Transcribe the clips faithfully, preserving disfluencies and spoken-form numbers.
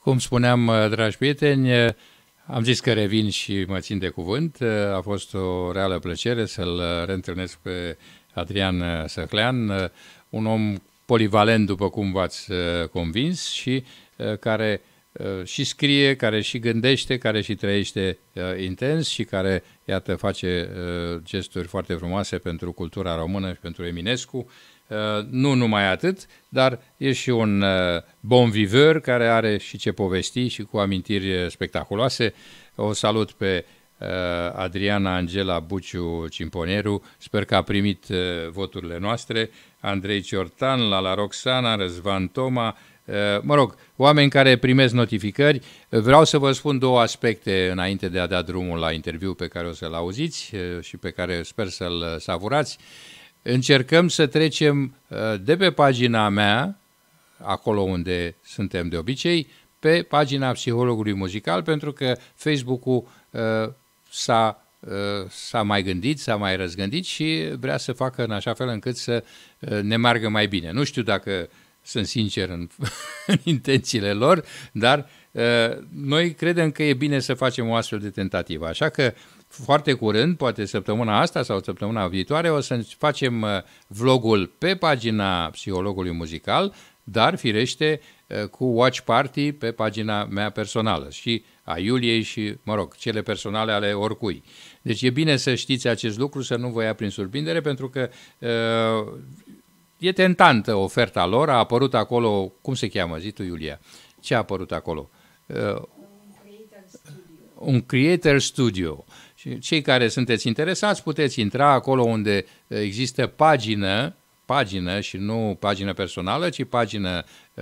Cum spuneam, dragi prieteni, am zis că revin și mă țin de cuvânt. A fost o reală plăcere să-l reîntâlnesc pe Adrian Săhlean, un om polivalent, după cum v-ați convins, și care și scrie, care și gândește, care și trăiește intens și care, iată, face gesturi foarte frumoase pentru cultura română și pentru Eminescu. Nu numai atât, dar e și un bon viveur care are și ce povesti și cu amintiri spectaculoase. O salut pe Adriana Angela Buciu Cimponeru, sper că a primit voturile noastre, Andrei Ciortan, Lala Roxana, Răzvan Toma, mă rog, oameni care primesc notificări. Vreau să vă spun două aspecte înainte de a da drumul la interviu pe care o să-l auziți și pe care sper să-l savurați. Încercăm să trecem de pe pagina mea, acolo unde suntem de obicei, pe pagina Psihologului Muzical, pentru că Facebook-ul uh, s-a, uh, s-a mai gândit, s-a mai răzgândit și vrea să facă în așa fel încât să uh, ne meargă mai bine. Nu știu dacă sunt sincer în, în intențiile lor, dar uh, noi credem că e bine să facem o astfel de tentativă. Așa că foarte curând, poate săptămâna asta sau săptămâna viitoare, o să facem vlogul pe pagina Psihologului Muzical, dar firește cu watch party pe pagina mea personală și a Iuliei și, mă rog, cele personale ale oricui. Deci e bine să știți acest lucru, să nu vă ia prin surprindere, pentru că uh, e tentantă oferta lor, a apărut acolo, cum se cheamă, zi tu, Iulia? Ce a apărut acolo? Uh, un Creator Studio. Și cei care sunteți interesați puteți intra acolo unde există pagină, pagină și nu pagină personală, ci pagină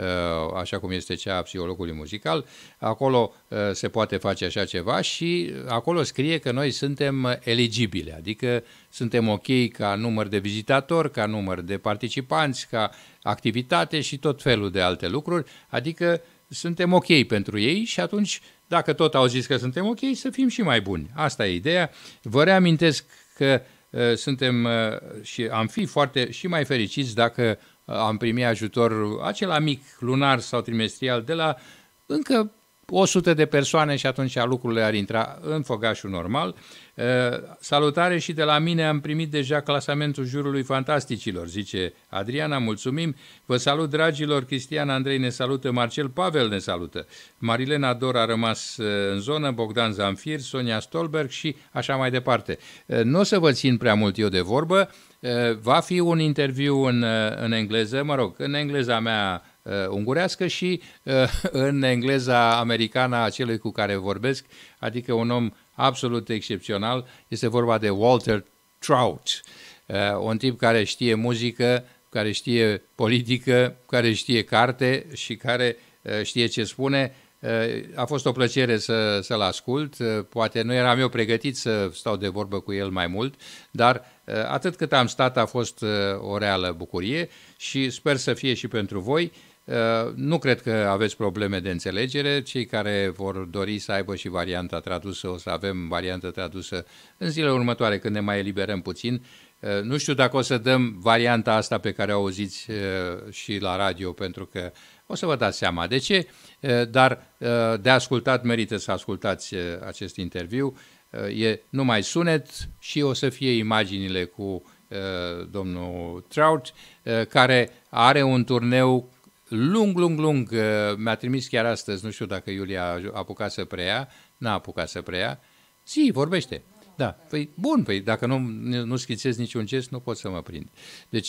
așa cum este cea a Psihologului Muzical. Acolo se poate face așa ceva și acolo scrie că noi suntem eligibile, adică suntem ok ca număr de vizitatori, ca număr de participanți, ca activitate și tot felul de alte lucruri, adică suntem ok pentru ei și atunci, dacă tot au zis că suntem ok, să fim și mai buni. Asta e ideea. Vă reamintesc că uh, suntem uh, și am fi foarte și mai fericiți dacă uh, am primit ajutor acela mic, lunar sau trimestrial, de la încă o sută de persoane și atunci lucrurile ar intra în făgașul normal. Uh, salutare și de la mine, am primit deja clasamentul jurului fantasticilor, zice Adriana, mulțumim. Vă salut, dragilor, Cristian Andrei ne salută, Marcel Pavel ne salută, Marilena Dor a rămas uh, în zonă, Bogdan Zamfir, Sonia Stolberg și așa mai departe. Uh, nu o să vă țin prea mult eu de vorbă, uh, va fi un interviu în, uh, în engleză, mă rog, în engleza mea Uh, ungurească și uh, în engleza americană a celui cu care vorbesc, adică un om absolut excepțional, este vorba de Walter Trout, uh, un tip care știe muzică, care știe politică, care știe carte și care uh, știe ce spune. Uh, a fost o plăcere să, să-l ascult, uh, poate nu eram eu pregătit să stau de vorbă cu el mai mult, dar uh, atât cât am stat a fost uh, o reală bucurie și sper să fie și pentru voi. Uh, nu cred că aveți probleme de înțelegere. Cei care vor dori să aibă și varianta tradusă, o să avem varianta tradusă în zilele următoare, când ne mai eliberăm puțin. Uh, nu știu dacă o să dăm varianta asta pe care o auziți uh, și la radio, pentru că o să vă dați seama de ce, uh, dar uh, de ascultat merită să ascultați uh, acest interviu. Uh, e numai sunet și o să fie imaginile cu uh, domnul Trout, uh, care are un turneu lung, lung, lung, mi-a trimis chiar astăzi, nu știu dacă Iulia a apucat să preia, n-a apucat să preia. Si, vorbește. Da, păi bun, păi dacă nu, nu schițez niciun gest, nu pot să mă prind. Deci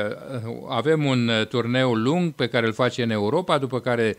avem un turneu lung pe care îl face în Europa, după care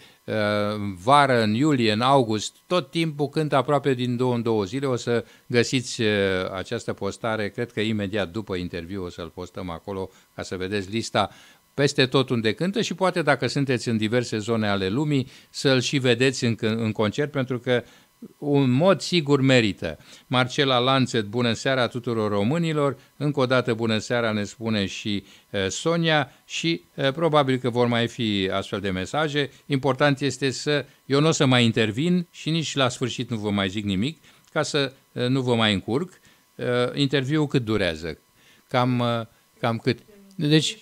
vară, în iulie, în august, tot timpul cântă aproape din două în două zile. O să găsiți această postare, cred că imediat după interviu o să-l postăm acolo ca să vedeți lista peste tot unde cântă și poate dacă sunteți în diverse zone ale lumii să-l și vedeți în, în concert, pentru că un mod sigur merită. Marcela Lanțet, bună seara tuturor românilor, încă o dată bună seara ne spune și uh, Sonia și uh, probabil că vor mai fi astfel de mesaje. Important este să, eu nu o să mai intervin și nici la sfârșit nu vă mai zic nimic, ca să uh, nu vă mai încurc. Uh, interviul cât durează? Cam, uh, cam cât? Deci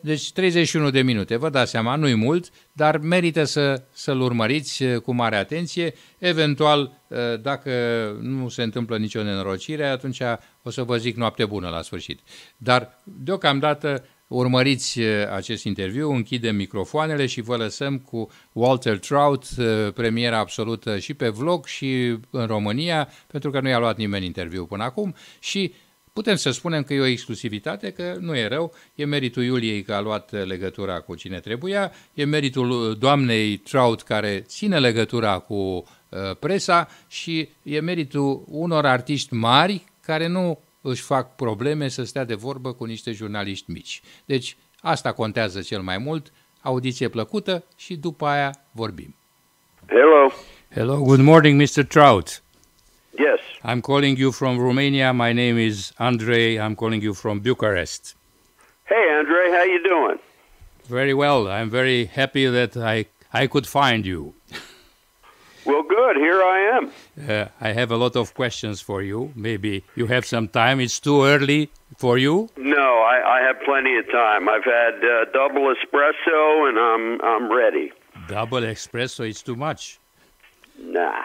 Deci treizeci și unu de minute, vă dați seama, nu-i mult, dar merită să, să-l urmăriți cu mare atenție. Eventual, dacă nu se întâmplă nicio nenorocire, atunci o să vă zic noapte bună la sfârșit. Dar, deocamdată, urmăriți acest interviu, închidem microfoanele și vă lăsăm cu Walter Trout, premiera absolută și pe vlog și în România, pentru că nu i-a luat nimeni interviu până acum și putem să spunem că e o exclusivitate, că nu e rău, e meritul Iuliei că a luat legătura cu cine trebuia, e meritul doamnei Trout care ține legătura cu uh, presa și e meritul unor artiști mari care nu își fac probleme să stea de vorbă cu niște jurnaliști mici. Deci asta contează cel mai mult, audiție plăcută și după aia vorbim. Hello. Hello, good morning, mister Trout. Yes. I'm calling you from Romania. My name is Andrei. I'm calling you from Bucharest. Hey, Andre, how you doing? Very well. I'm very happy that I, I could find you. Well, good. Here I am. Uh, I have a lot of questions for you. Maybe you have some time. It's too early for you? No, I, I have plenty of time. I've had uh, double espresso, and I'm I'm ready. Double espresso, it's too much. Nah.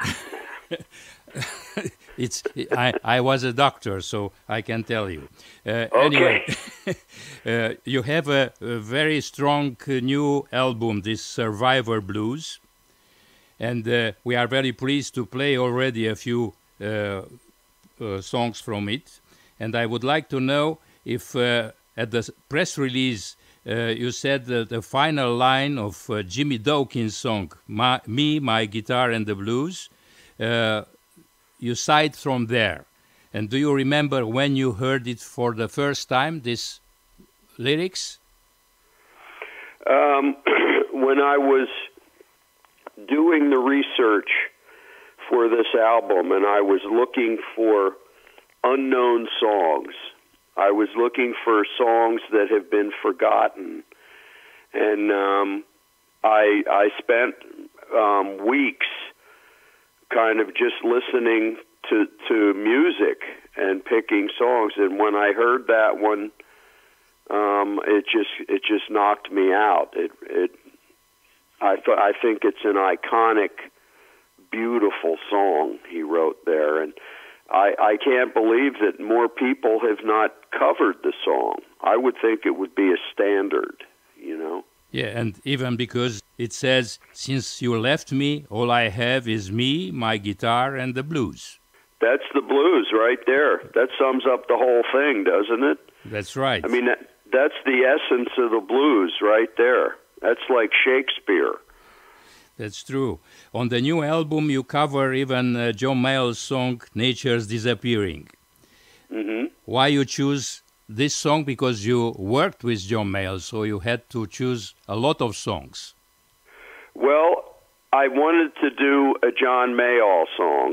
It's I, I was a doctor, so I can tell you. Uh, Okay. Anyway, uh, you have a, a very strong uh, new album, this Survivor Blues, and uh, we are very pleased to play already a few uh, uh, songs from it. And I would like to know if uh, at the press release uh, you said that the final line of uh, Jimmy Dawkins' song, my, Me, My Guitar and the Blues, uh, you cite from there. And do you remember when you heard it for the first time, this lyrics? Um, when I was doing the research for this album, and I was looking for unknown songs, I was looking for songs that have been forgotten, and um, I I spent um, weeks kind of just listening to to music and picking songs, and when I heard that one, um, it just it just knocked me out. It it I th- I think it's an iconic, beautiful song he wrote there, and I, I can't believe that more people have not covered the song. I would think it would be a standard, you know. Yeah, and even because it says, since you left me, all I have is me, my guitar, and the blues. That's the blues right there. That sums up the whole thing, doesn't it? That's right. I mean, that, that's the essence of the blues right there. That's like Shakespeare. That's true. On the new album, you cover even uh, John Mayall's song, Nature's Disappearing. Mm-hmm. Why you choose this song? Because you worked with John Mayall, so you had to choose a lot of songs. Well, I wanted to do a John Mayall song,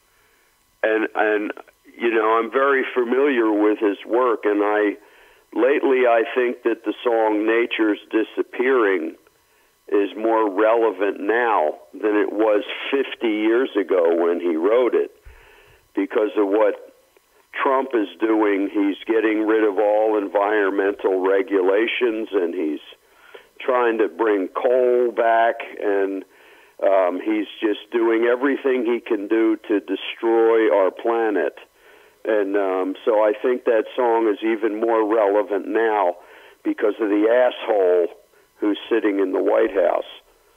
and and you know I'm very familiar with his work, and I lately I think that the song "Nature's Disappearing" is more relevant now than it was fifty years ago when he wrote it, because of what Trump is doing. He's getting rid of all environmental regulations, and he's trying to bring coal back, and um, he's just doing everything he can do to destroy our planet. And um, so I think that song is even more relevant now because of the asshole who's sitting in the White House.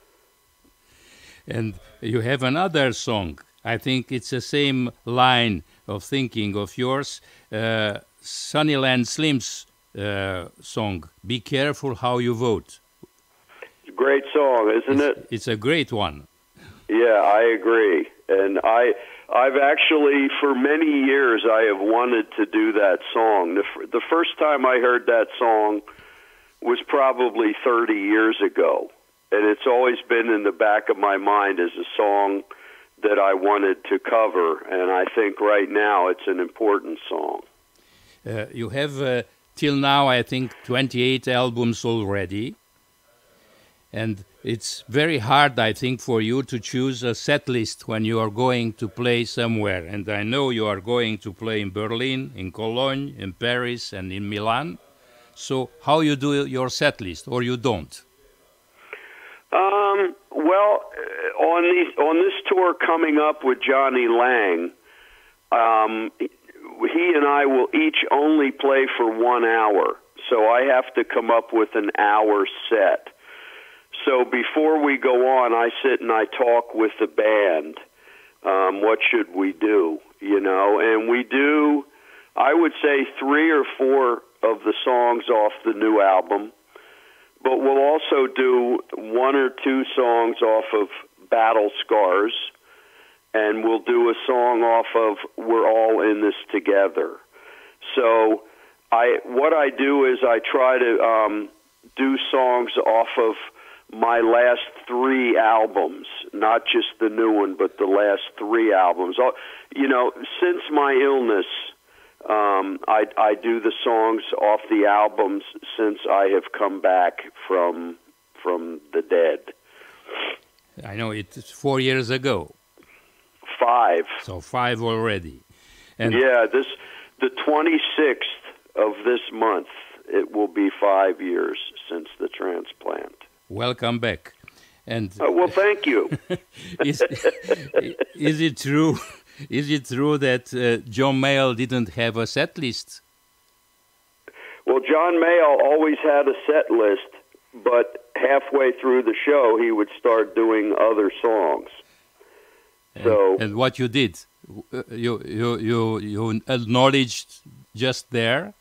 And you have another song. I think it's the same line of thinking of yours. Uh, Sunnyland Slim's uh, song, Be Careful How You Vote. Great song, isn't it's, it? It's a great one. Yeah, I agree. And I, I've actually, for many years, I have wanted to do that song. The, the first time I heard that song was probably thirty years ago. And it's always been in the back of my mind as a song that I wanted to cover. And I think right now it's an important song. Uh, you have, uh, till now, I think, twenty-eight albums already. And it's very hard, I think, for you to choose a set list when you are going to play somewhere. And I know you are going to play in Berlin, in Cologne, in Paris, and in Milan. So how you do your set list, or you don't? Um, well, on the on this tour coming up with Johnny Lang, um, he and I will each only play for one hour. So I have to come up with an hour set. So before we go on, I sit and I talk with the band. Um, what should we do? You know, and we do, I would say, three or four of the songs off the new album. But we'll also do one or two songs off of Battle Scars, and we'll do a song off of We're All in This Together. So I, what I do is I try to um, do songs off of my last three albums, not just the new one, but the last three albums. You know, since my illness, Um, I, I do the songs off the albums since I have come back from from the dead. I know it's four years ago. Five. So five already. And yeah, this the twenty-sixth of this month. It will be five years since the transplant. Welcome back. And uh, well, thank you. is, is it true? Is it true that uh, John Mayall didn't have a set list? Well, John Mayall always had a set list, but halfway through the show, he would start doing other songs. And, so, and what you did, you you you you acknowledged just there.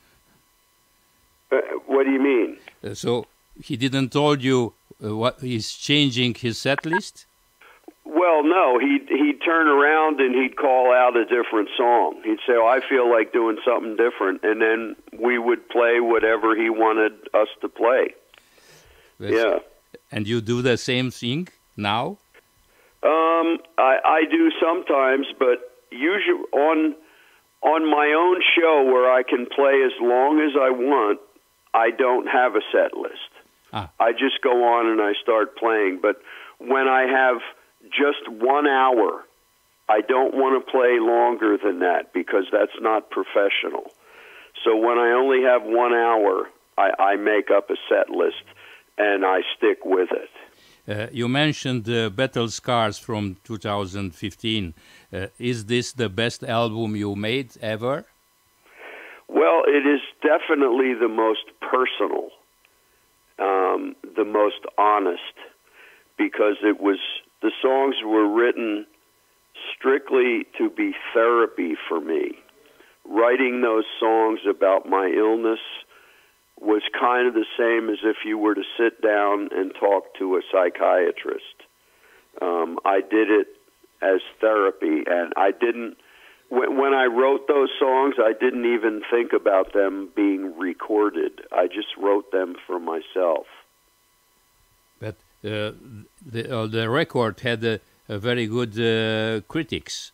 Uh, what do you mean? Uh, so he didn't told you uh, what he's changing his set list? Well, no, he'd, he'd turn around and he'd call out a different song. He'd say, oh, I feel like doing something different. And then we would play whatever he wanted us to play. That's, yeah. And you do the same thing now? Um, I, I do sometimes, but usually on, on my own show where I can play as long as I want, I don't have a set list. Ah. I just go on and I start playing. But when I have just one hour, I don't want to play longer than that because that's not professional. So when I only have one hour, I, I make up a set list and I stick with it. Uh, you mentioned uh, Battle Scars from two thousand fifteen. Uh, is this the best album you made ever? Well, it is definitely the most personal, um, the most honest, because it was, the songs were written strictly to be therapy for me. Writing those songs about my illness was kind of the same as if you were to sit down and talk to a psychiatrist. Um, I did it as therapy, and I didn't, when, when I wrote those songs, I didn't even think about them being recorded. I just wrote them for myself. But uh, the, uh, the record had a, a very good uh, critics.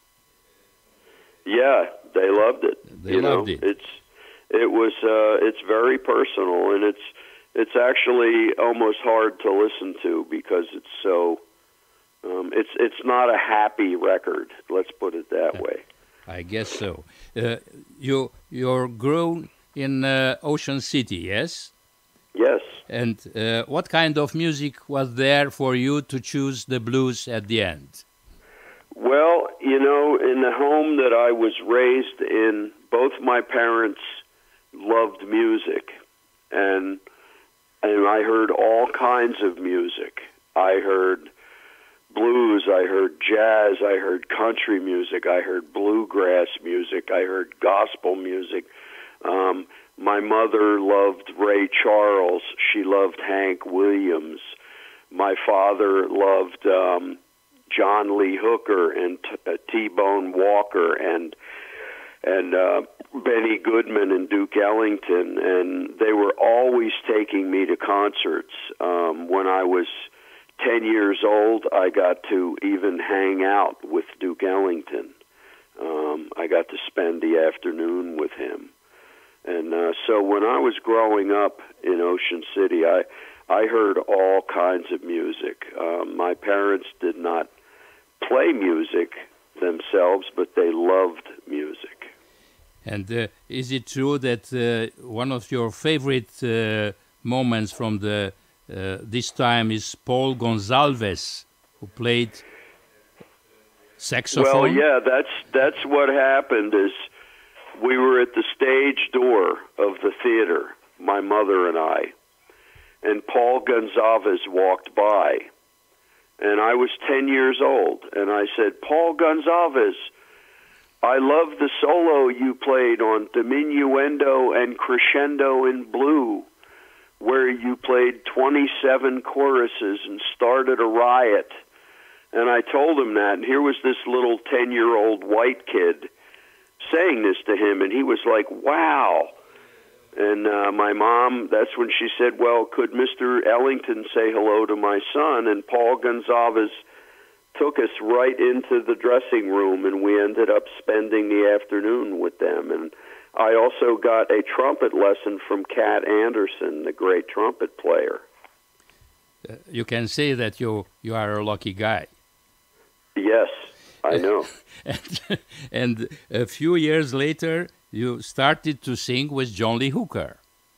Yeah, they loved it. They you loved know, it. It's it was uh, it's very personal, and it's it's actually almost hard to listen to because it's so um, it's it's not a happy record. Let's put it that Yeah, way. I guess so. Uh, you you're grown in uh, Ocean City, yes? Yes. And uh, what kind of music was there for you to choose the blues at the end? Well, you know, in the home that I was raised in, both my parents loved music, and and I heard all kinds of music. I heard blues, I heard jazz, I heard country music, I heard bluegrass music, I heard gospel music. Um, my mother loved Ray Charles. She loved Hank Williams. My father loved um, John Lee Hooker and T- uh, T-Bone Walker and and uh, Benny Goodman and Duke Ellington, and they were always taking me to concerts. Um, when I was ten years old, I got to even hang out with Duke Ellington. Um, I got to spend the afternoon with him. And uh, so when I was growing up in Ocean City, I I heard all kinds of music. Um, my parents did not play music themselves, but they loved music. And uh, is it true that uh, one of your favorite uh, moments from the uh, this time is Paul Gonsalves, who played saxophone? Well, yeah, that's that's what happened. Is we were at the stage door of the theater, my mother and I, and Paul Gonsalves walked by, and I was ten years old, and I said, "Paul Gonsalves, I love the solo you played on Diminuendo and Crescendo in Blue, where you played twenty-seven choruses and started a riot." And I told him that, and here was this little ten-year-old white kid saying this to him, and he was like, wow. And uh, my mom, that's when she said, well, could Mister Ellington say hello to my son? And Paul Gonsalves took us right into the dressing room, and we ended up spending the afternoon with them. And I also got a trumpet lesson from Cat Anderson, the great trumpet player. Uh, you can say that you, you are a lucky guy. Yes, I know. and, and a few years later, you started to sing with John Lee Hooker.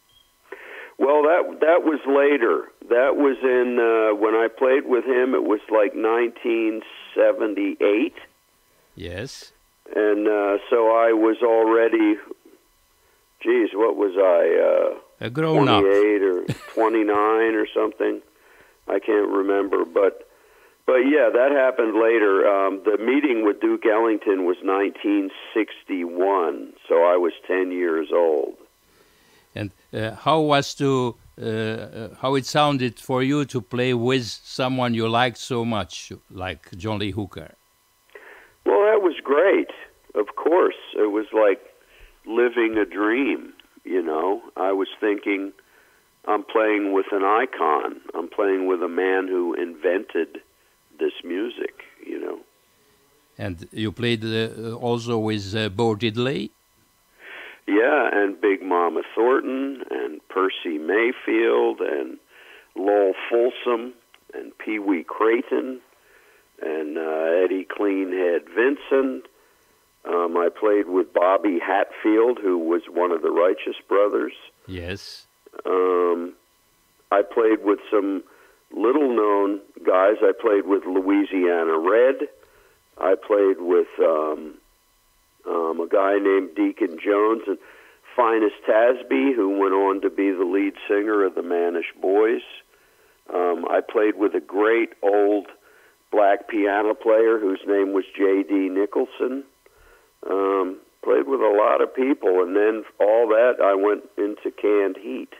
Well, that that was later. That was in, uh, when I played with him, it was like nineteen seventy-eight. Yes. And uh, so I was already, geez, what was I? Uh, a grown up. twenty-eight or twenty-nine or something. I can't remember, but but yeah, that happened later. Um, the meeting with Duke Ellington was nineteen sixty-one, so I was ten years old. And uh, how was to uh, how it sounded for you to play with someone you liked so much, like John Lee Hooker? Well, that was great. Of course, it was like living a dream. You know, I was thinking, I'm playing with an icon. I'm playing with a man who invented this music, you know. And you played uh, also with uh, Bo Diddley? Yeah, and Big Mama Thornton, and Percy Mayfield, and Lowell Folsom, and Pee Wee Creighton, and uh, Eddie Cleanhead Vincent. Um, I played with Bobby Hatfield, who was one of the Righteous Brothers. Yes. Um, I played with some little-known guys. I played with Louisiana Red. I played with um, um, a guy named Deacon Jones and Finest Tasby, who went on to be the lead singer of the Mannish Boys. Um, I played with a great old black piano player whose name was J D Nicholson. Um, played with a lot of people, and then all that I went into Canned Heat.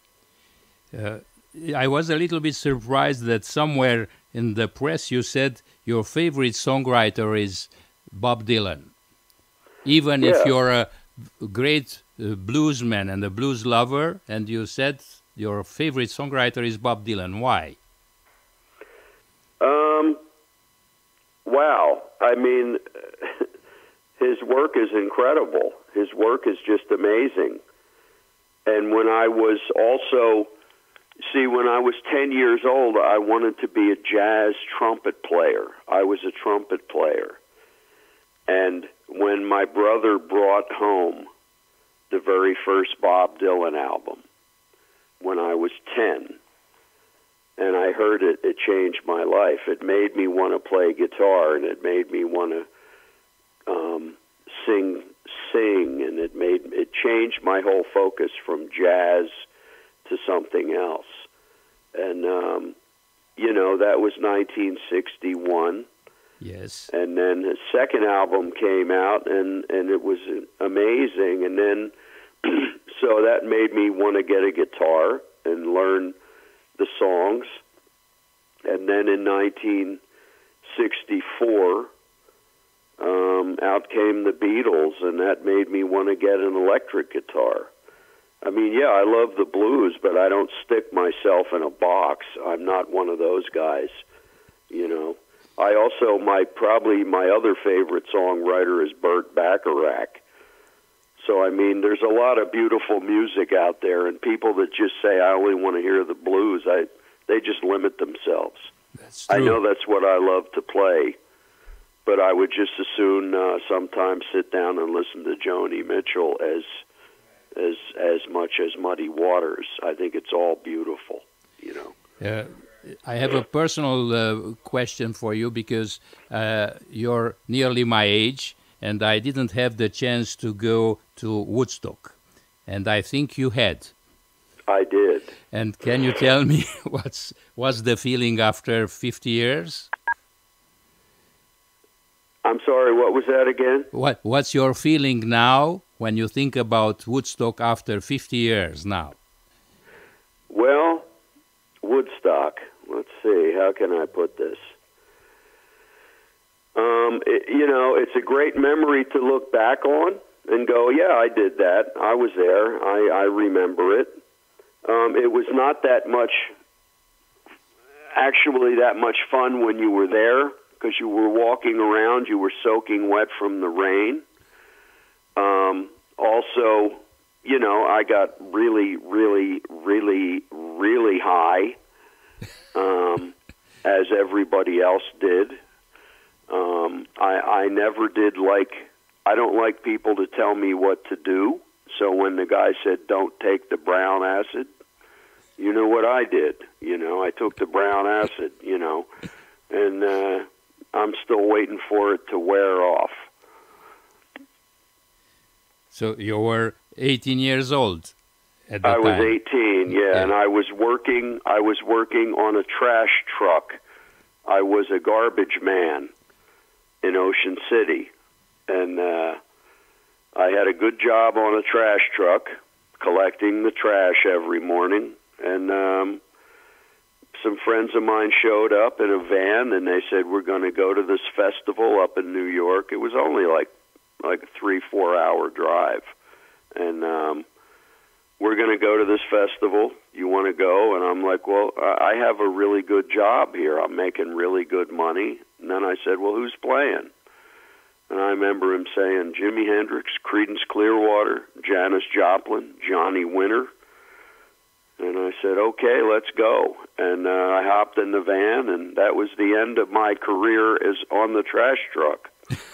Uh, I was a little bit surprised that somewhere in the press you said your favorite songwriter is Bob Dylan. Even yeah. if you're a great uh, bluesman and a blues lover, and you said your favorite songwriter is Bob Dylan. Why? Um. Wow. I mean, his work is incredible. His work is just amazing. And when I was also... See, when I was ten years old, I wanted to be a jazz trumpet player. I was a trumpet player. And when my brother brought home the very first Bob Dylan album, when I was ten, and I heard it, it changed my life. It made me want to play guitar, and it made me want to um, sing, sing, and it made it changed my whole focus from jazz to something else. And, um, you know, that was nineteen sixty-one. Yes. And then his second album came out, and, and it was amazing. And then, so that made me want to get a guitar and learn the songs. And then in nineteen sixty-four, um, out came the Beatles, and that made me want to get an electric guitar. I mean, yeah, I love the blues, but I don't stick myself in a box. I'm not one of those guys, you know. I also, my probably my other favorite songwriter is Burt Bacharach. So, I mean, there's a lot of beautiful music out there, and people that just say, I only want to hear the blues, I they just limit themselves. That's true. I know that's what I love to play, but I would just as soon uh, sometimes sit down and listen to Joni Mitchell as as as much as Muddy Waters. I think it's all beautiful, you know. Uh, I have a personal uh, question for you, because uh, you're nearly my age, and I didn't have the chance to go to Woodstock, and I think you had. I did. And can you tell me what's what's the feeling after fifty years? I'm sorry, what was that again? What What's your feeling now when you think about Woodstock after fifty years now? Well, Woodstock, let's see, how can I put this? Um, it, you know, it's a great memory to look back on and go, yeah, I did that. I was there. I, I remember it. Um, it was not that much, actually that much fun when you were there, because you were walking around, you were soaking wet from the rain. Um, also, you know, I got really, really, really, really high, um, as everybody else did. Um, I, I never did like, I don't like people to tell me what to do. So when the guy said, don't take the brown acid, you know what I did? You know, I took the brown acid, you know, and uh, I'm still waiting for it to wear off. So you were eighteen years old at that I was time. eighteen, yeah, Yeah. and I was working, I was working on a trash truck. I was a garbage man in Ocean City, and uh, I had a good job on a trash truck, collecting the trash every morning, and um, some friends of mine showed up in a van, and they said, we're going to go to this festival up in New York. It was only like like a three, four-hour drive, and um, we're going to go to this festival. You want to go? And I'm like, well, I have a really good job here. I'm making really good money. And then I said, well, who's playing? And I remember him saying Jimi Hendrix, Creedence Clearwater, Janis Joplin, Johnny Winter. And I said, okay, let's go. And uh, I hopped in the van, and that was the end of my career as on the trash truck.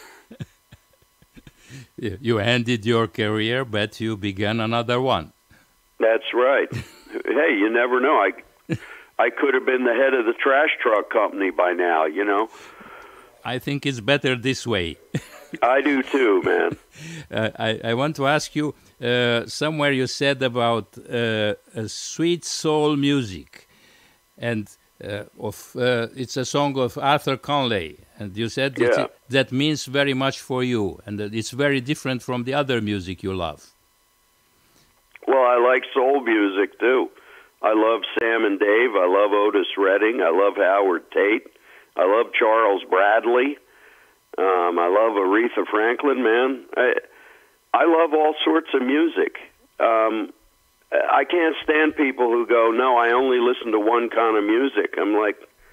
You ended your career, but you began another one. That's right. Hey, you never know. I, I could have been the head of the trash truck company by now, you know. I think it's better this way. I do too, man. uh, I, I want to ask you, uh, somewhere you said about uh, a sweet soul music, and uh, of uh, it's a song of Arthur Conley, and you said that, Yeah. it, that means very much for you, and that it's very different from the other music you love. Well, I like soul music too. I love Sam and Dave. I love Otis Redding. I love Howard Tate. I love Charles Bradley. Um, I love Aretha Franklin, man. I, I love all sorts of music. Um, I can't stand people who go, no, I only listen to one kind of music. I'm like,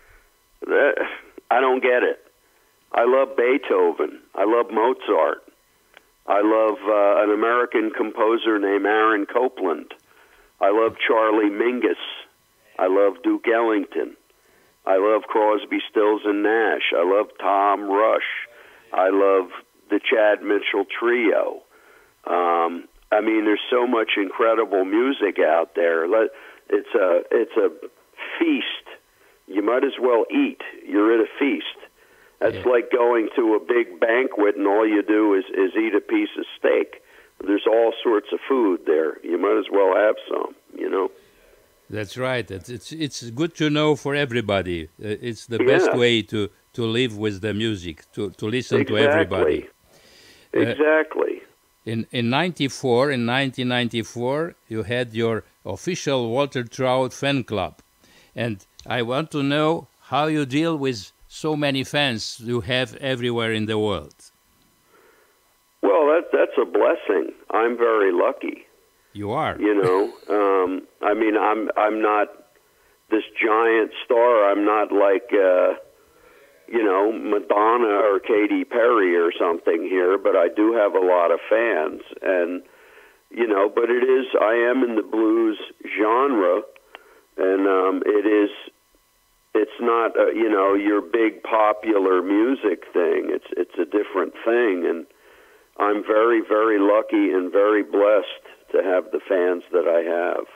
I don't get it. I love Beethoven. I love Mozart. I love uh, an American composer named Aaron Copland. I love Charlie Mingus. I love Duke Ellington. I love Crosby, Stills, and Nash. I love Tom Rush. I love the Chad Mitchell Trio. Um, I mean, there's so much incredible music out there. It's a it's a feast. You might as well eat. You're at a feast. That's Yeah. like going to a big banquet and all you do is, is eat a piece of steak. There's all sorts of food there. You might as well have some, you know. That's right. It's it's, it's good to know for everybody. Uh, It's the best Yeah. way to, to live with the music, to, to listen Exactly. to everybody. Uh, Exactly. In in ninety-four, in nineteen ninety-four, you had your official Walter Trout fan club, and I want to know how you deal with so many fans you have everywhere in the world. Well, that that's a blessing. I'm very lucky. You are. You know, um, I mean, I'm I'm not this giant star. I'm not like uh, you know Madonna or Katy Perry or something here, but I do have a lot of fans, and you know, but it is I am in the blues genre, and um, it is it's not uh, you know, your big popular music thing. It's it's a different thing, and I'm very, very lucky and very blessed to have the fans that I have.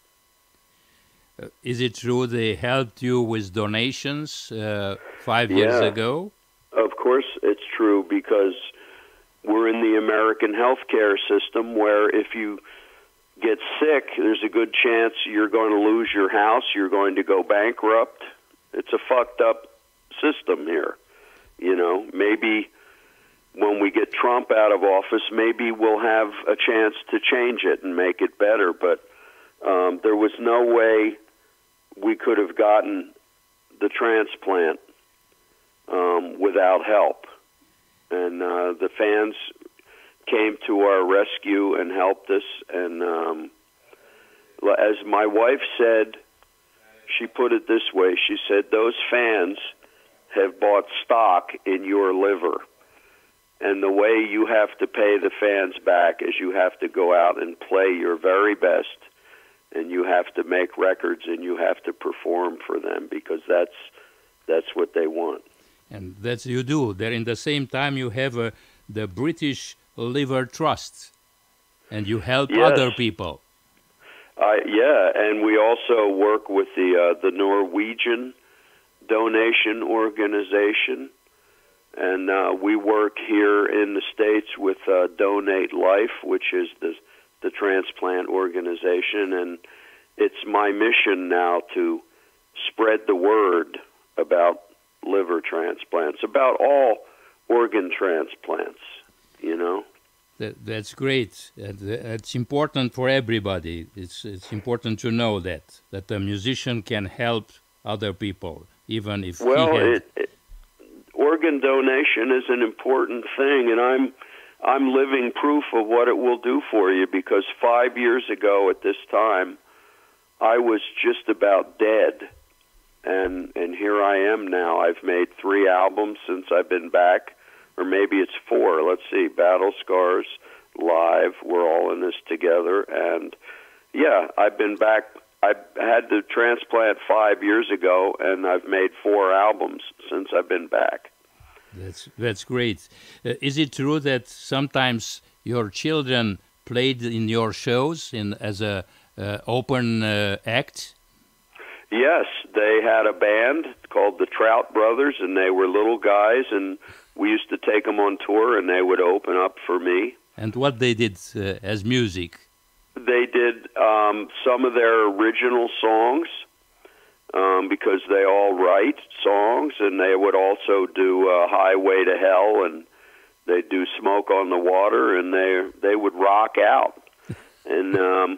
Uh, is it true they helped you with donations uh, five years Yeah. ago? Of course it's true, because we're in the American healthcare system where if you get sick, there's a good chance you're going to lose your house, you're going to go bankrupt. It's a fucked up system here. You know, maybe when we get Trump out of office, maybe we'll have a chance to change it and make it better. But um, there was no way we could have gotten the transplant um, without help. And uh, the fans came to our rescue and helped us. And um, as my wife said, she put it this way. She said, those fans have bought stock in your liver. And the way you have to pay the fans back is you have to go out and play your very best, and you have to make records, and you have to perform for them, because that's that's what they want. And that's you do. There, in the same time, you have uh, the British Liver Trust, and you help Yes. other people. Uh, yeah, and we also work with the uh, the Norwegian donation organization, and uh, we work here in the States with uh, Donate Life, which is the the transplant organization, and it's my mission now to spread the word about liver transplants, about all organ transplants, you know. That, that's great. And uh, it's important for everybody. It's it's important to know that that a musician can help other people, even if Well, he had... it, it, organ donation is an important thing, and I'm I'm living proof of what it will do for you, because five years ago at this time, I was just about dead. And and here I am now. I've made three albums since I've been back, or maybe it's four. Let's see, Battle Scars, Live, we're all in this together. And yeah, I've been back. I had the transplant five years ago, and I've made four albums since I've been back. That's that's great. Uh, is it true that sometimes your children played in your shows in as a uh, open uh, act? Yes, they had a band called the Trout Brothers, and they were little guys, and we used to take them on tour, and they would open up for me. And what they did uh, as music? They did um, some of their original songs, um, because they all write songs, and they would also do uh, Highway to Hell, and they do Smoke on the Water, and they they would rock out. And um,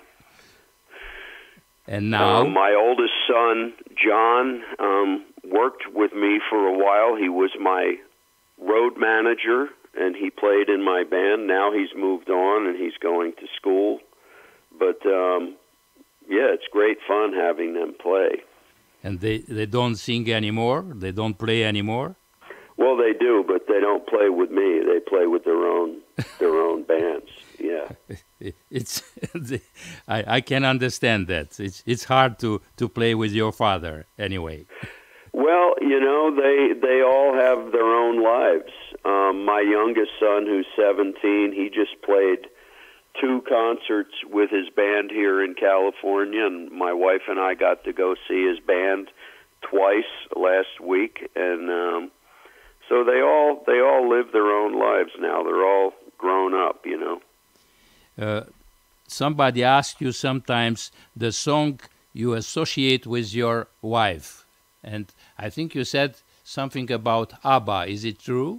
and now uh, my oldest son John um, worked with me for a while. He was my road manager, and he played in my band. Now he's moved on, and he's going to school. But um, yeah, it's great fun having them play. And they, they don't sing anymore? They don't play anymore? Well, they do, but they don't play with me. They play with their own their own bands. Yeah. It's I, I can understand that. It's it's hard to, to play with your father anyway. Well, you know, they they all have their own lives. Um, my youngest son, who's seventeen, he just played two concerts with his band here in California, and my wife and I got to go see his band twice last week, and um, so they all they all live their own lives now. They're all grown up, you know. Uh, somebody asks you sometimes the song you associate with your wife, and I think you said something about ABBA. Is it true?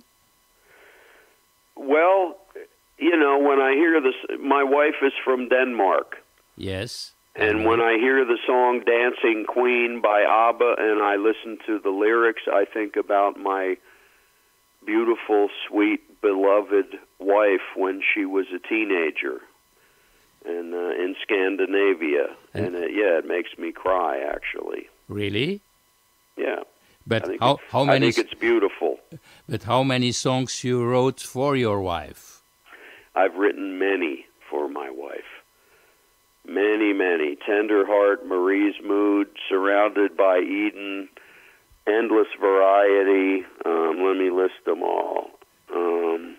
Well, you know, when I hear this, my wife is from Denmark. Yes. And when I hear the song Dancing Queen by ABBA and I listen to the lyrics, I think about my beautiful, sweet, beloved wife when she was a teenager and uh, in Scandinavia. And, and uh, yeah, it makes me cry, actually. Really? Yeah. But I think how, how many? I think it's beautiful. But how many songs you wrote for your wife? I've written many for my wife. Many, many. Tender Heart, Marie's Mood, Surrounded by Eden, endless variety. Um, let me list them all. Um,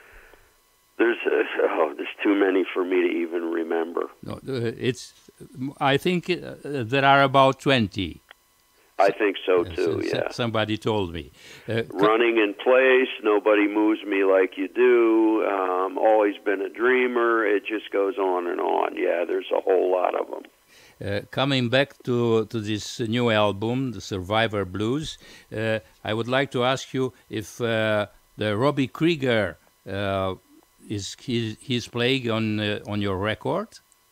there's uh, oh, there's too many for me to even remember. No, uh, it's. I think uh, there are about twenty. I think so Yes, too. s- Yeah. Somebody told me. Uh, co- Running in place, nobody moves me like you do. Um, always been a dreamer. It just goes on and on. Yeah, there's a whole lot of them. Uh, coming back to, to this new album, the Survivor Blues, uh, I would like to ask you if uh, the Robbie Krieger uh, is he, he's playing on uh, on your record.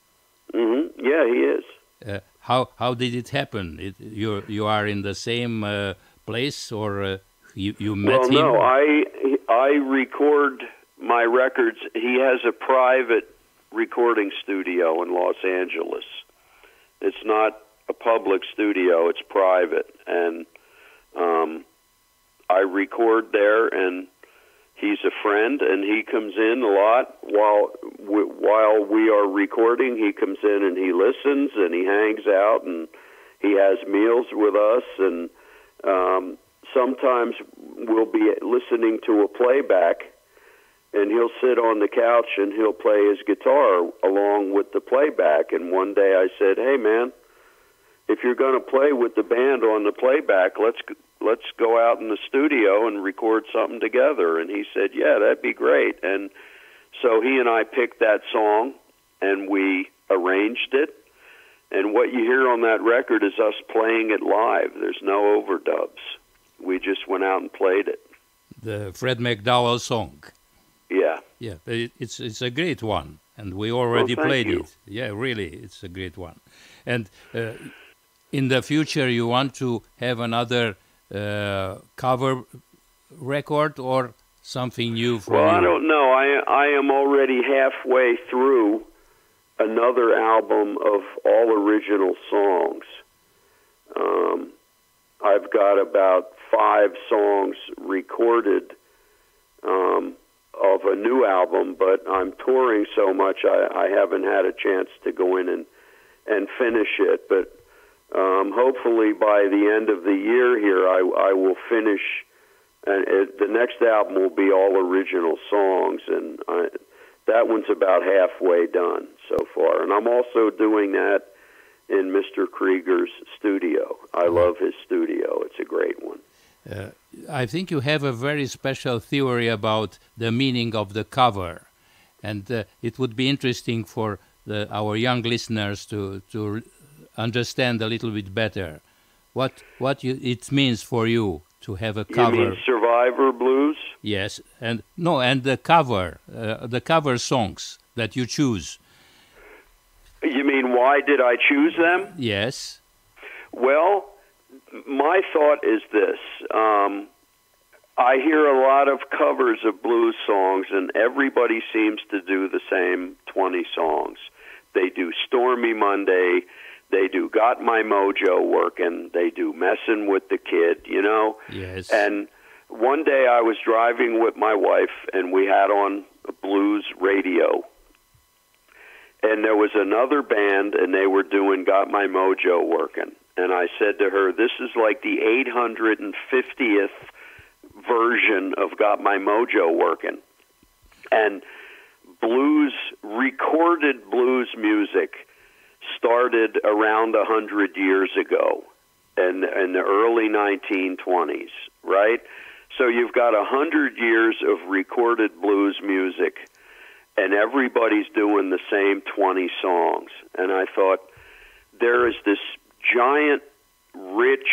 hmm Yeah, he is. Uh, how how did it happen? It, you you are in the same uh, place, or uh, you you met Well, him? no, I I record my records. He has a private recording studio in Los Angeles. It's not a public studio; it's private, and um, I record there. And he's a friend, and he comes in a lot while w- while we are recording. He comes in and he listens, and he hangs out, and he has meals with us, and um, sometimes we'll be listening to a playback, and he'll sit on the couch and he'll play his guitar along with the playback. And one day I said, "Hey, man, if you're going to play with the band on the playback, let's let's go out in the studio and record something together." And he said, "Yeah, that'd be great." And so he and I picked that song, and we arranged it. And what you hear on that record is us playing it live. There's no overdubs. We just went out and played it. The Fred McDowell song. Yeah. Yeah, it, it's it's a great one, and we already Well, thank played you. it. Yeah, really, it's a great one. And uh, in the future, you want to have another uh, cover record or something new from Well, you? I don't know. I I am already halfway through another album of all original songs. Um, I've got about five songs recorded um, of a new album, but I'm touring so much I, I haven't had a chance to go in and and finish it. But um, hopefully by the end of the year here, I, I will finish. And it, the next album will be all original songs, and I, that one's about halfway done so far. And I'm also doing that in Mister Krieger's studio. I love his studio. It's a great one. Uh, I think you have a very special theory about the meaning of the cover, and uh, it would be interesting for the, our young listeners to to understand a little bit better what what you, it means for you to have a cover. You mean Survivor Blues? Yes, and no, and the cover, uh, the cover songs that you choose. You mean why did I choose them? Yes. Well, my thought is this. Um, I hear a lot of covers of blues songs, and everybody seems to do the same twenty songs. They do Stormy Monday, they do Got My Mojo Working, they do Messin' with the Kid, you know? Yes. And one day I was driving with my wife, and we had on a blues radio. And there was another band, and they were doing Got My Mojo Working. And I said to her, this is like the eight hundred fiftieth version of Got My Mojo Working. And blues, recorded blues music started around one hundred years ago in, in the early nineteen twenties, right? So you've got one hundred years of recorded blues music, and everybody's doing the same twenty songs. And I thought, there is this giant, rich,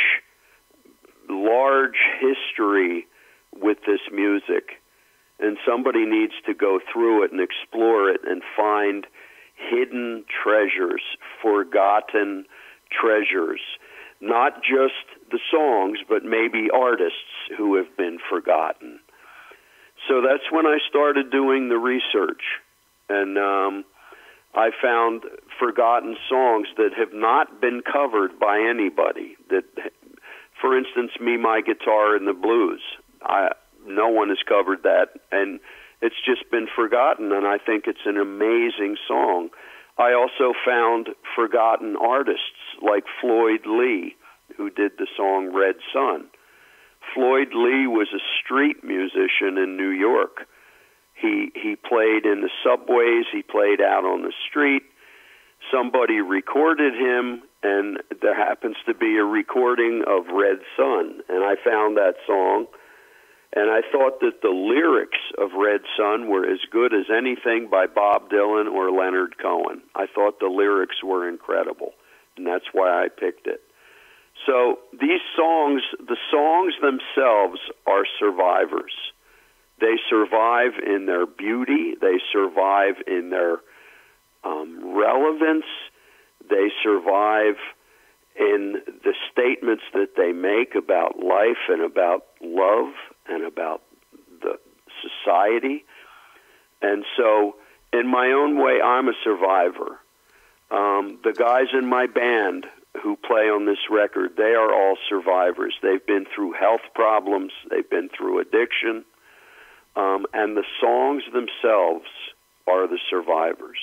large history with this music, and somebody needs to go through it and explore it and find hidden treasures, forgotten treasures, not just the songs, but maybe artists who have been forgotten. So that's when I started doing the research, and um, I found forgotten songs that have not been covered by anybody. That, for instance, Me, My Guitar, and the Blues. I, no one has covered that, and it's just been forgotten, and I think it's an amazing song. I also found forgotten artists like Floyd Lee, who did the song Red Sun. Floyd Lee was a street musician in New York. He he played in the subways, he played out on the street. Somebody recorded him, and there happens to be a recording of Red Sun, and I found that song, and I thought that the lyrics of Red Sun were as good as anything by Bob Dylan or Leonard Cohen. I thought the lyrics were incredible, and that's why I picked it. So these songs, the songs themselves are survivors. They survive in their beauty. They survive in their um, relevance. They survive in the statements that they make about life and about love and about the society. And so, in my own way, I'm a survivor. Um, the guys in my band who play on this record, they are all survivors. They've been through health problems. They've been through addiction. Um, and the songs themselves are the survivors.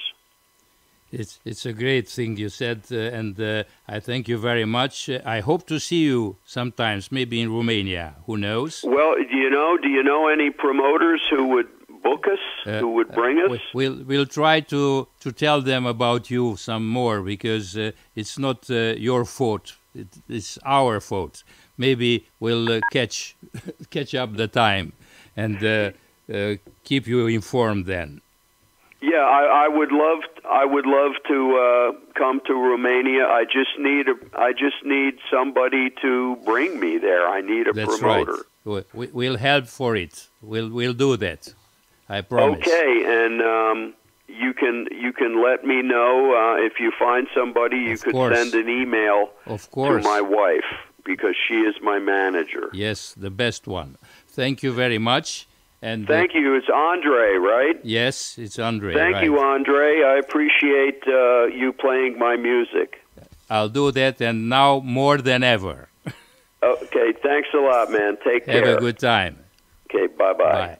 It's it's a great thing you said, uh, and uh, I thank you very much. Uh, I hope to see you sometimes, maybe in Romania. Who knows? Well, do you know? Do you know any promoters who would book us? Uh, who would bring uh, us? We'll we'll try to to tell them about you some more, because uh, it's not uh, your fault. It, it's our fault. Maybe we'll uh, catch catch up the time and uh, uh, keep you informed then. Yeah, I, I would love. I would love to uh, come to Romania. I just need. A, I just need somebody to bring me there. I need a That's promoter. Right. We, we'll help for it. We'll we'll do that. I promise. Okay, and um, you can you can let me know uh, if you find somebody. You Of could course. send an email Of course. to my wife, because she is my manager. Yes, the best one. Thank you very much. And Thank uh, you. It's Andre, right? Yes, it's Andre. Thank right. you, Andre. I appreciate uh, you playing my music. I'll do that, and now more than ever. Okay, thanks a lot, man. Take care. Have a good time. Okay, bye-bye. Bye.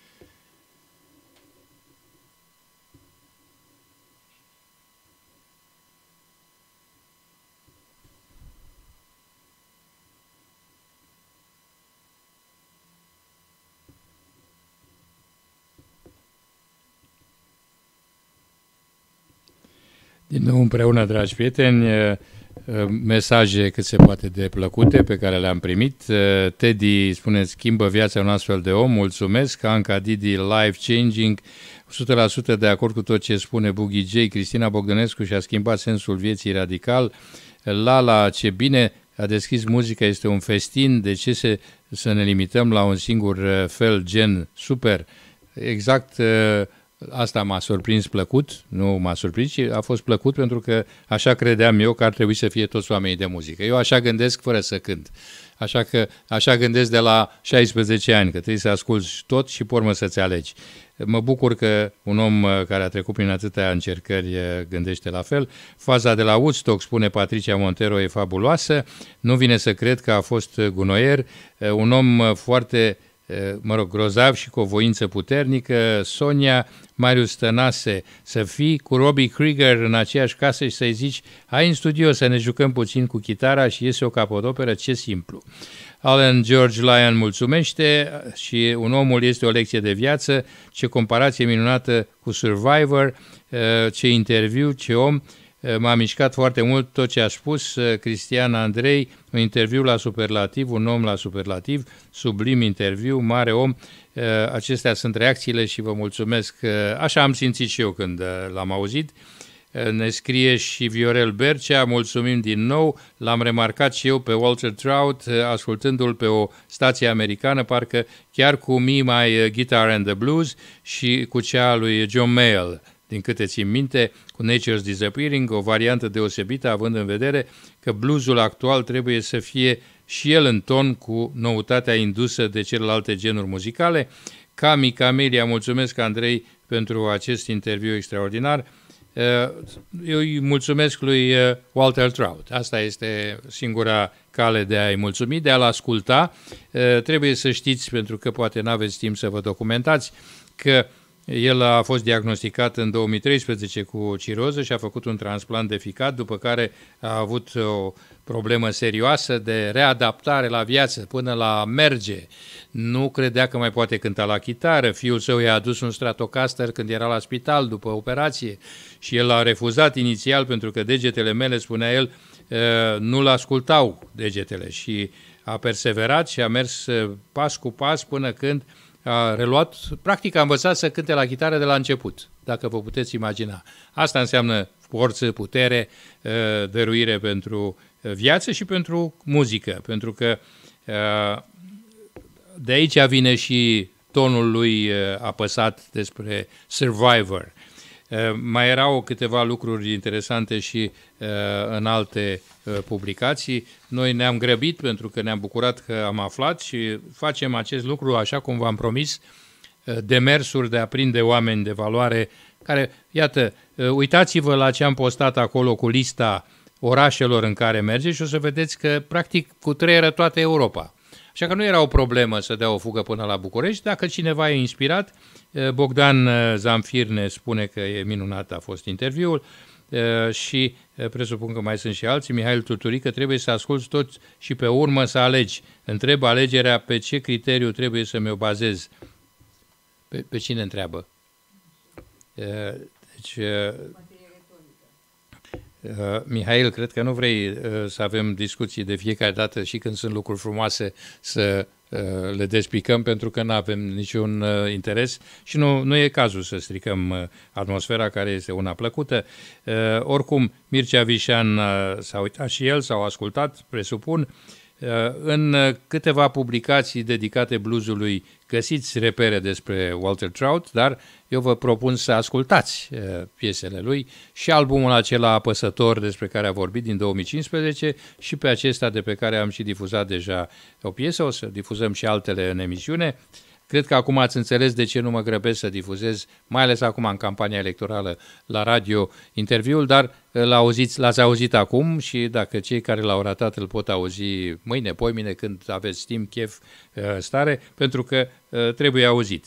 Din nou împreună, dragi prieteni, mesaje cât se poate de plăcute pe care le-am primit. Teddy spune, schimbă viața un astfel de om, mulțumesc. Anca Didi, life-changing, o sută la sută de acord cu tot ce spune Boogie J. Cristina Bogdanescu și-a schimbat sensul vieții radical. Lala, ce bine a deschis muzica, este un festin, de ce se, să ne limităm la un singur fel, gen super? Exact. Asta m-a surprins plăcut, nu m-a surprins, ci a fost plăcut pentru că așa credeam eu că ar trebui să fie toți oamenii de muzică. Eu așa gândesc fără să cânt. Așa că așa gândesc de la șaisprezece ani, că trebuie să asculți tot și pe urmă să-ți alegi. Mă bucur că un om care a trecut prin atâtea încercări gândește la fel. Faza de la Woodstock, spune Patricia Montero, e fabuloasă. Nu vine să cred că a fost gunoier. Un om foarte, mă rog, grozav și cu o voință puternică. Sonia, Marius Tănase, să fii cu Robbie Krieger în aceeași casă și să-i zici, hai în studio să ne jucăm puțin cu chitara și iese o capodoperă, ce simplu. Alan George Lyon mulțumește și un omul este o lecție de viață, ce comparație minunată cu Survivor, ce interviu, ce om. M-a mișcat foarte mult tot ce a spus Cristian Andrei, un interviu la superlativ, un om la superlativ, sublim interviu, mare om. Acestea sunt reacțiile și vă mulțumesc. Așa am simțit și eu când l-am auzit. Ne scrie și Viorel Bercea, mulțumim din nou, l-am remarcat și eu pe Walter Trout, ascultându-l pe o stație americană, parcă chiar cu Me, My Guitar and the Blues și cu cea lui John Mayall, din câte țin minte, cu Nature's Disappearing, o variantă deosebită, având în vedere că bluesul actual trebuie să fie și el în ton cu noutatea indusă de celelalte genuri muzicale. Cami Camelia, mulțumesc Andrei pentru acest interviu extraordinar. Eu îi mulțumesc lui Walter Trout. Asta este singura cale de a-i mulțumi, de a-l asculta. Trebuie să știți, pentru că poate n-aveți timp să vă documentați, că El a fost diagnosticat în două mii treisprezece cu ciroză și a făcut un transplant de ficat, după care a avut o problemă serioasă de readaptare la viață până la merge. Nu credea că mai poate cânta la chitară. Fiul său i-a adus un Stratocaster când era la spital după operație și el a refuzat inițial pentru că degetele mele, spunea el, nu-l ascultau degetele și a perseverat și a mers pas cu pas până când a reluat, practic a învățat să cânte la chitară de la început, dacă vă puteți imagina. Asta înseamnă forță, putere, dăruire pentru viață și pentru muzică, pentru că de aici vine și tonul lui apăsat despre Survivor. Mai erau câteva lucruri interesante și în alte publicații. Noi ne-am grăbit pentru că ne-am bucurat că am aflat și facem acest lucru, așa cum v-am promis, demersuri de a prinde oameni de valoare care, iată, uitați-vă la ce am postat acolo cu lista orașelor în care merge și o să vedeți că, practic, cutreieră toată Europa. Așa că nu era o problemă să dea o fugă până la București. Dacă cineva e inspirat, Bogdan Zamfir ne spune că e minunat, a fost interviul și presupun că mai sunt și alții. Mihail Tuturică, trebuie să asculți toți și pe urmă să alegi. Întreb alegerea pe ce criteriu trebuie să mi-o bazez. Pe, pe cine întreabă? Deci... Uh, Mihail, cred că nu vrei uh, să avem discuții de fiecare dată și când sunt lucruri frumoase să uh, le despicăm, pentru că nu avem niciun uh, interes și nu, nu e cazul să stricăm uh, atmosfera care este una plăcută. Uh, oricum, Mircea Vișan uh, s-a uitat și el, s-au ascultat, presupun. Uh, în câteva publicații dedicate bluesului găsiți repere despre Walter Trout, dar eu vă propun să ascultați uh, piesele lui și albumul acela apăsător despre care a vorbit din două mii cincisprezece și pe acesta de pe care am și difuzat deja o piesă, o să difuzăm și altele în emisiune. Cred că acum ați înțeles de ce nu mă grăbesc să difuzez, mai ales acum în campania electorală la radio, interviul, dar l-auziți, l-ați auzit acum și dacă cei care l-au ratat îl pot auzi mâine, poimine, când aveți timp, chef, stare, pentru că trebuie auzit.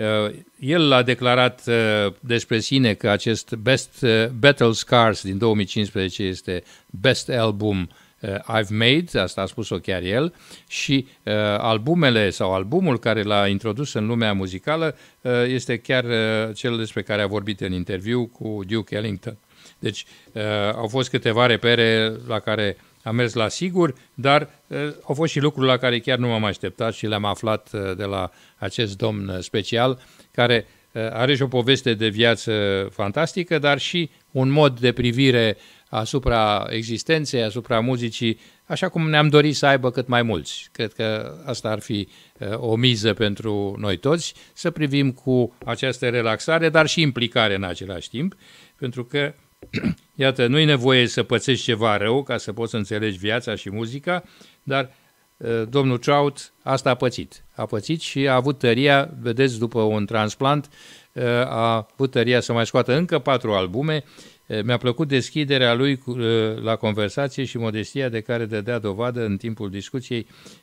El a declarat despre sine că acest Best Battle Scars din două mii cincisprezece este best album I've made, asta a spus-o chiar el, și uh, albumele sau albumul care l-a introdus în lumea muzicală uh, este chiar uh, cel despre care a vorbit în interviu cu Duke Ellington. Deci uh, au fost câteva repere la care am mers la sigur, dar uh, au fost și lucruri la care chiar nu m-am așteptat și le-am aflat uh, de la acest domn special, care uh, are și o poveste de viață fantastică, dar și un mod de privire asupra existenței, asupra muzicii, așa cum ne-am dorit să aibă cât mai mulți. Cred că asta ar fi uh, o miză pentru noi toți, să privim cu această relaxare, dar și implicare în același timp, pentru că, iată, nu e nevoie să pățești ceva rău ca să poți să înțelegi viața și muzica, dar uh, domnul Trout asta a pățit. A pățit și a avut tăria, vedeți, după un transplant, uh, a avut tăria să mai scoată încă patru albume. Mi-a plăcut deschiderea lui la conversație și modestia de care dădea dovadă în timpul discuției,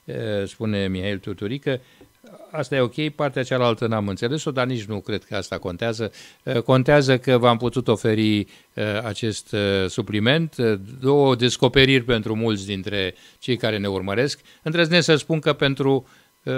spune Mihail Tuturică. Asta e ok, partea cealaltă n-am înțeles-o, dar nici nu cred că asta contează. Contează că v-am putut oferi acest supliment, două descoperiri pentru mulți dintre cei care ne urmăresc. Îndrăznesc să spun că pentru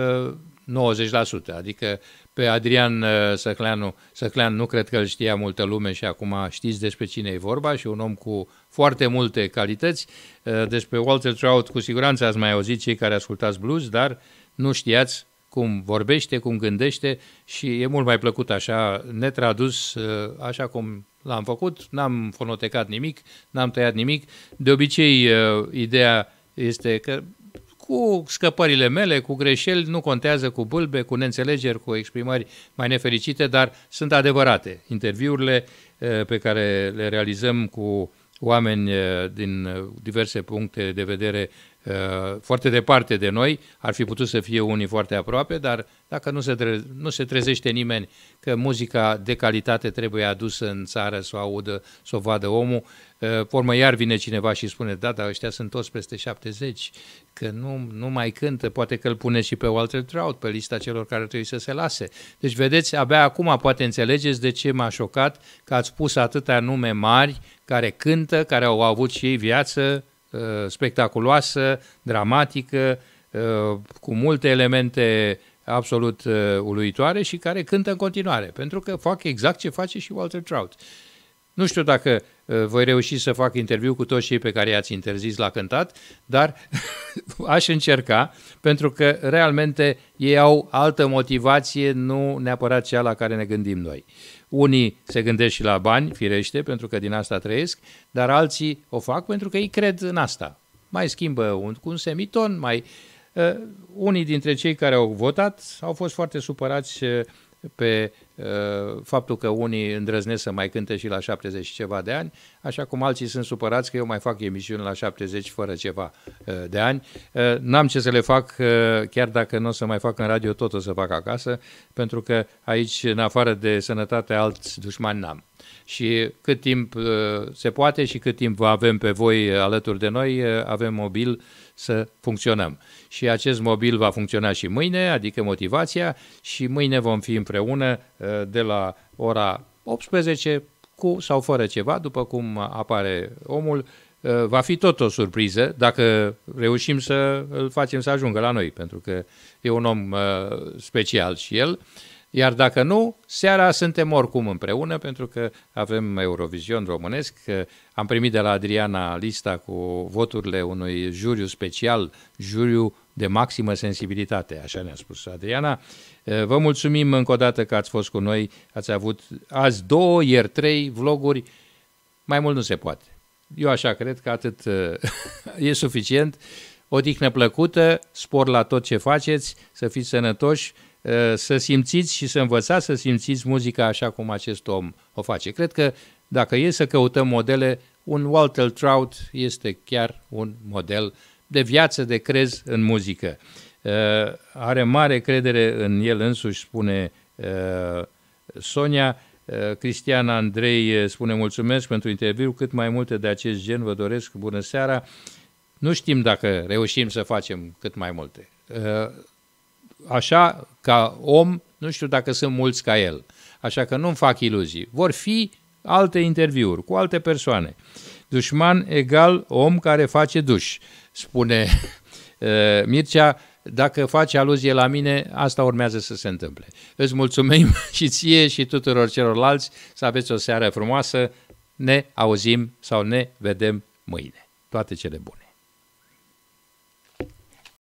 nouăzeci la sută, adică pe Adrian Săcleanu, Săclean nu cred că îl știa multă lume și acum știți despre cine e vorba și un om cu foarte multe calități. Despre Walter Trout cu siguranță ați mai auzit cei care ascultați blues, dar nu știați cum vorbește, cum gândește și e mult mai plăcut așa, netradus, așa cum l-am făcut, n-am fonotecat nimic, n-am tăiat nimic. De obicei, ideea este că cu scăpările mele, cu greșeli, nu contează, cu bâlbe, cu neînțelegeri, cu exprimări mai nefericite, dar sunt adevărate. Interviurile pe care le realizăm cu oameni din diverse puncte de vedere foarte departe de noi, ar fi putut să fie unii foarte aproape, dar dacă nu se, tre- nu se trezește nimeni că muzica de calitate trebuie adusă în țară să o audă, să o vadă omul, pormă iar vine cineva și spune, da, dar ăștia sunt toți peste șaptezeci, că nu, nu mai cântă, poate că îl pune și pe Walter Trout pe lista celor care trebuie să se lase. Deci, vedeți, abia acum poate înțelegeți de ce m-a șocat că ați pus atâtea nume mari care cântă, care au avut și ei viață uh, spectaculoasă, dramatică, uh, cu multe elemente absolut uh, uluitoare și care cântă în continuare, pentru că fac exact ce face și Walter Trout. Nu știu dacă uh, voi reuși să fac interviu cu toți cei pe care i-ați interzis la cântat, dar aș încerca, pentru că realmente ei au altă motivație, nu neapărat cea la care ne gândim noi. Unii se gândesc și la bani, firește, pentru că din asta trăiesc, dar alții o fac pentru că ei cred în asta. Mai schimbă un, cu un semiton, mai... Uh, unii dintre cei care au votat au fost foarte supărați uh, pe uh, faptul că unii îndrăznesc să mai cânte și la șaptezeci și ceva de ani, așa cum alții sunt supărați că eu mai fac emisiuni la șaptezeci fără ceva uh, de ani. Uh, n-am ce să le fac, uh, chiar dacă nu o să mai fac în radio, tot o să fac acasă, pentru că aici, în afară de sănătate, alți dușmani n-am. Și cât timp uh, se poate și cât timp vă avem pe voi alături de noi, uh, avem mobil să funcționăm. Și acest mobil va funcționa și mâine, adică motivația, și mâine vom fi împreună de la ora optsprezece, cu sau fără ceva, după cum apare omul. Va fi tot o surpriză dacă reușim să îl facem să ajungă la noi, pentru că e un om special și el. Iar dacă nu, seara suntem oricum împreună, pentru că avem Eurovision românesc. Am primit de la Adriana lista cu voturile unui juriu special, juriu de maximă sensibilitate, așa ne-a spus Adriana. Vă mulțumim încă o dată că ați fost cu noi, ați avut azi două, ieri trei vloguri, mai mult nu se poate. Eu așa cred că atât e suficient. Odihnă plăcută, spor la tot ce faceți, să fiți sănătoși, să simțiți și să învățați să simțiți muzica așa cum acest om o face. Cred că dacă e să căutăm modele, un Walter Trout este chiar un model de viață, de crez în muzică. Are mare credere în el însuși, spune Sonia. Cristian Andrei spune mulțumesc pentru interviu, cât mai multe de acest gen vă doresc, bună seara. Nu știm dacă reușim să facem cât mai multe. Așa, ca om, nu știu dacă sunt mulți ca el, așa că nu-mi fac iluzii. Vor fi alte interviuri cu alte persoane. Dușman egal om care face duș, spune uh, Mircea. Dacă face aluzie la mine, asta urmează să se întâmple. Îți mulțumim și ție și tuturor celorlalți, să aveți o seară frumoasă. Ne auzim sau ne vedem mâine. Toate cele bune.